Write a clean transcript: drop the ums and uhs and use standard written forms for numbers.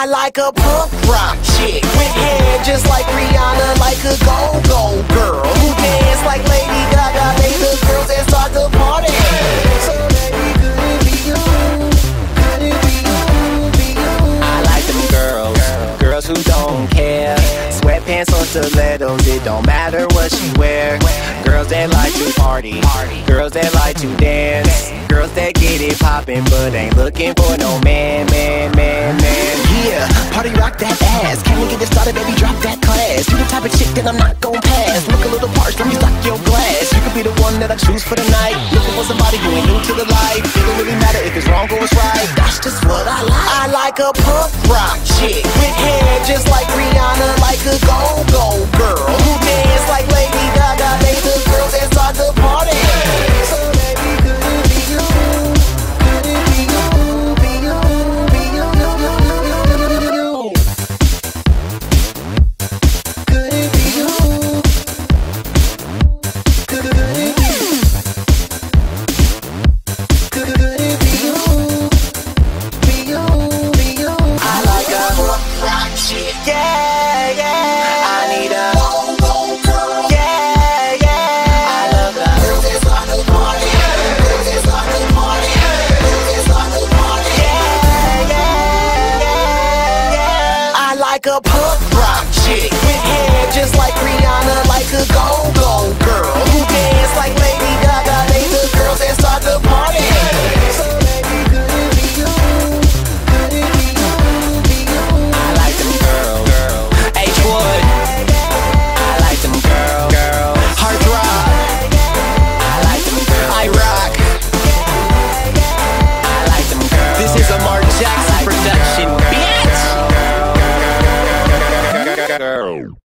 I like a punk rock chick with hair just like Rihanna, like a go-go girl who dance like Lady Gaga, make the girls and start the party. So baby, could it be you? Could it be you? I like them girls who don't care. Sweatpants or stilettos, it don't matter what she wear. Girls that like to party, girls that like to dance, girls that get it poppin' but ain't looking for no man. Yeah, party rock that ass. Can we get it started, baby? Drop that class. You the type of chick that I'm not gon' pass. Look a little parched, let me stock your glass. You could be the one that I choose for the night. Looking for somebody who ain't new to the life. It don't really matter if it's wrong or it's right. That's just what I like. I like a punk rock chick with hair just like Rihanna, like a go-go girl who dance like Lady Gaga, make the girls and start the party. So baby, could it be you? Could it be you? Be you? Be you? Could it be you? Could it be you? Could it be you? Be you? Be you? I like a rock chick. Yeah, yeah. I need a go-go girl. Yeah, yeah. I love the girls that start the party. Girls that start the party. Girls that start the party. Yeah, yeah, yeah, yeah. I like a punk rock chick with hair just like Rihanna, like a go-go girl who dance like Lady Gaga, make the girls that start the party. So baby, could it be you? Could it be you? Be you? I like them girls. H-Wood. I like them girls. Heartthrob. I like them girls. I rock. I like them girls. This is a Mark Jackson production, bitch.